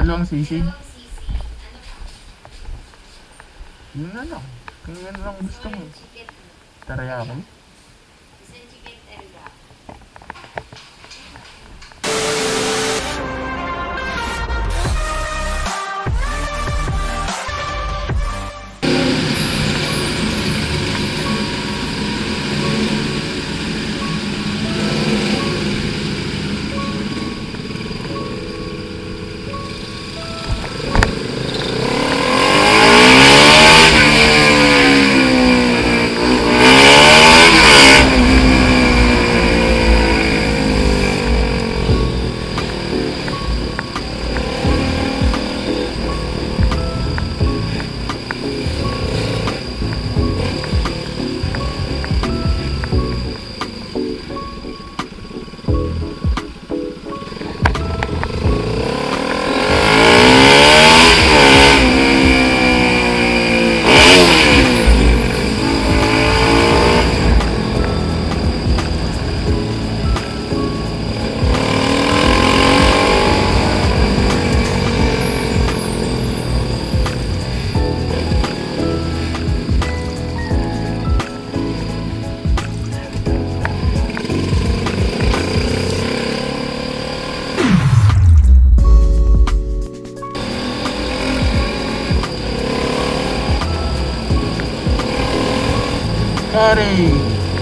Dalawang sisig. Yun na lang. Kung yan lang gusto mo. Teriyaki. Sorry.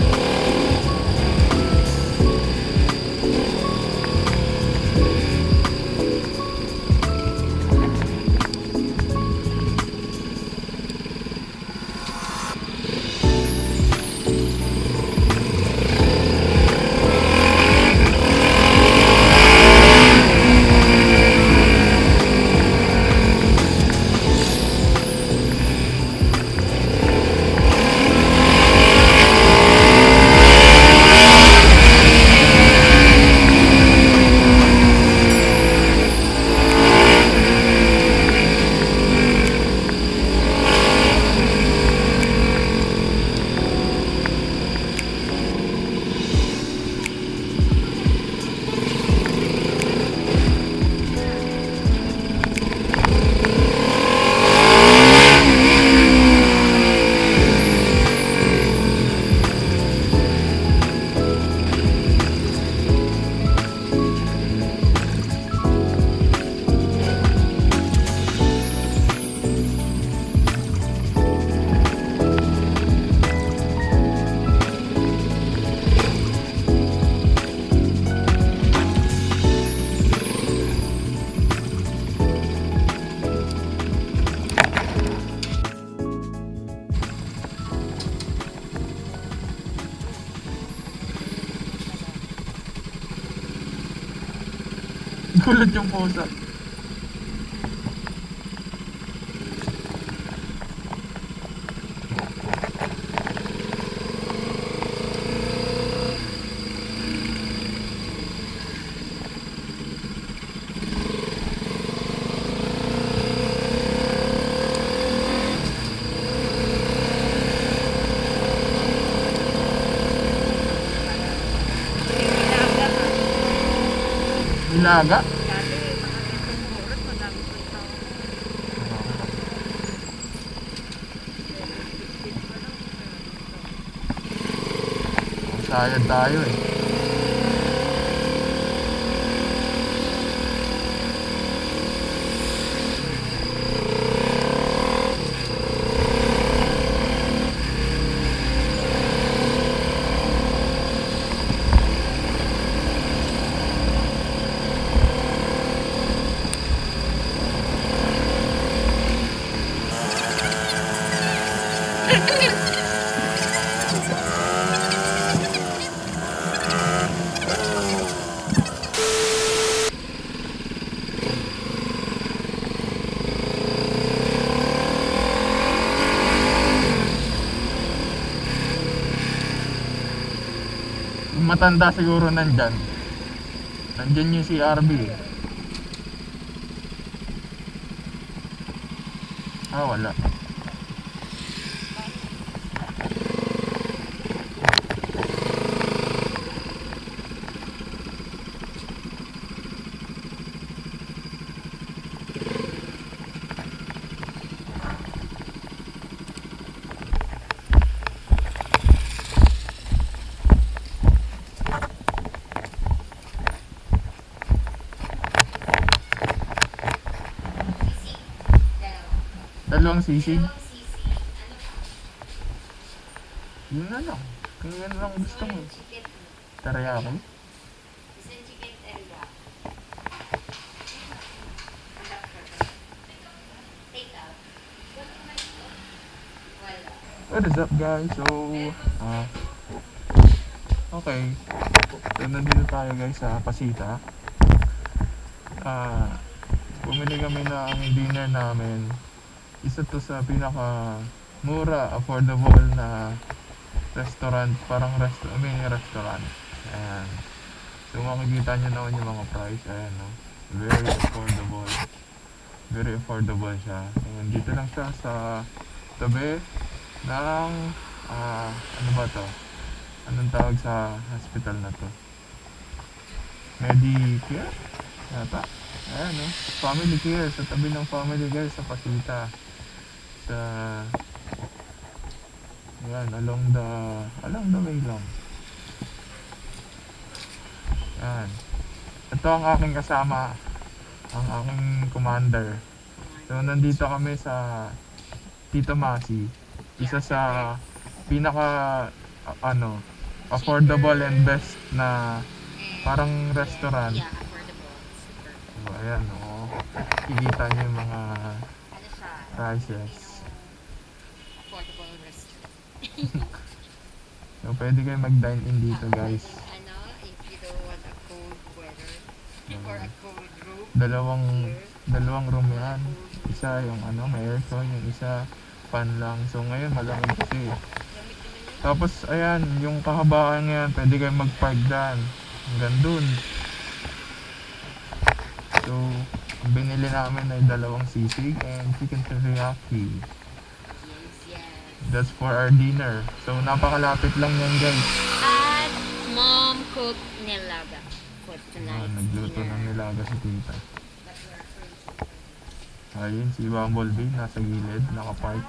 Kulot yung pusa. Nilaga? Sayad tayo eh. Matanda siguro nandyan yung CRB eh. Wala. dalawang sisig. Yun na lang. Kung yan lang gusto mo. Teriyaki. What is up guys? So, okay. So, nandito tayo guys sa Pasita. Bumili kami ng dinner namin. Isa to sa pinaka mura, affordable na restaurant, parang mini restaurant. Ayan. So makikita nyo naman yung mga price. Ayan, no? Very affordable. Very affordable siya. Ayan, dito lang siya sa tabi ng ano ba to? Anong tawag sa hospital na to? Medicare? Yata? Ayan, no? Family care. Sa tabi ng family care sa Pasita. Sa yan, along the way lang. Yan. Ito ang aking kasama, ang aking commander. So nandito kami sa Tito Masi, isa sa pinaka affordable and best na parang restaurant. So ayan, kikita niyo yung mga prices. So pwede kayo mag-dine in dito guys. If you don't want a cold weather or a cold room. Dalawang room yan. Isa yung may aircon, yung isa fan lang. So ngayon malamig kasi. Tapos ayan, yung kahabaan yan, pwede kayo mag-park dyan. Hanggang dun. So binili namin ay dalawang sisig and chicken teriyaki. That's for our dinner. So napakalapit lang yan guys. And mom cooked nilaga for tonight. Nagluto ng nilaga si tita. Ayun, si Bumblebee nasa gilid, nakapark.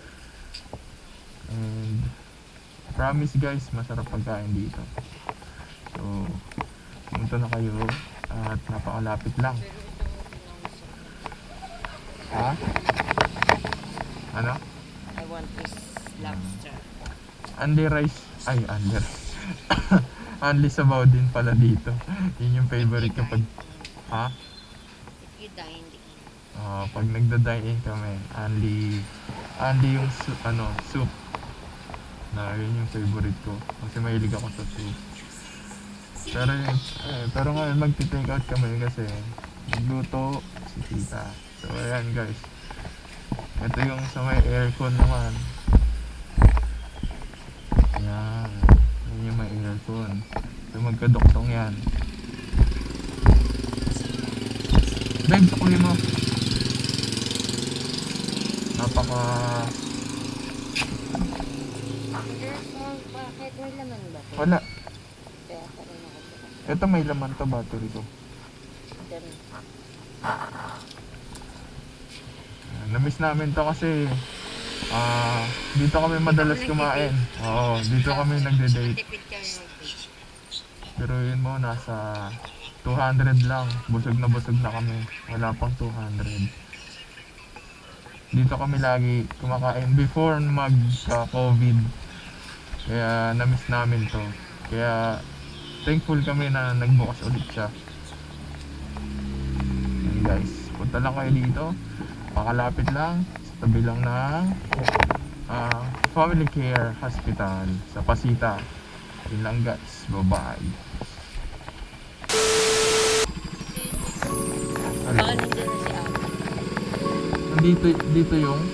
And promise guys, masarap pagkain dito. So pumunta na kayo at napakalapit lang. Ha? Ano? I want this lobster. Anli rice. Ay, anli rice. Anli sabaw din pala dito. Yun yung favorite kapag... Ha? If you dine in. Pag nagda-dine in kami, anli yung soup. Na yun yung favorite ko. Kasi mahilig ako sa soup. Pero ngayon magti-take out kami kasi nagluto si tita. So ayan guys. Ito yung sa may aircon naman. Ayan. Yan yung may aircon. So magkadoktong yan. Babe, sukuli mo. Napaka... Bakit may laman ba? Wala. Kaya pa rin ako. Ito may laman to, battery ko. Namiss namin to kasi dito kami madalas kumain. Oo, dito kami nagde-date. Tipid kami mag-date. Pero yun mo, nasa 200 lang. Busog na kami. Wala pang 200. Dito kami lagi kumakain before mag-COVID. Kaya namiss namin to. Kaya thankful kami na nagbukas ulit siya. And guys, punta lang kayo dito. Pakalapit lang, sa tabi lang ng Family Care Hospital sa Pasita. Yun lang guys, bye-bye. Baka nandun na si Ate. Dito yung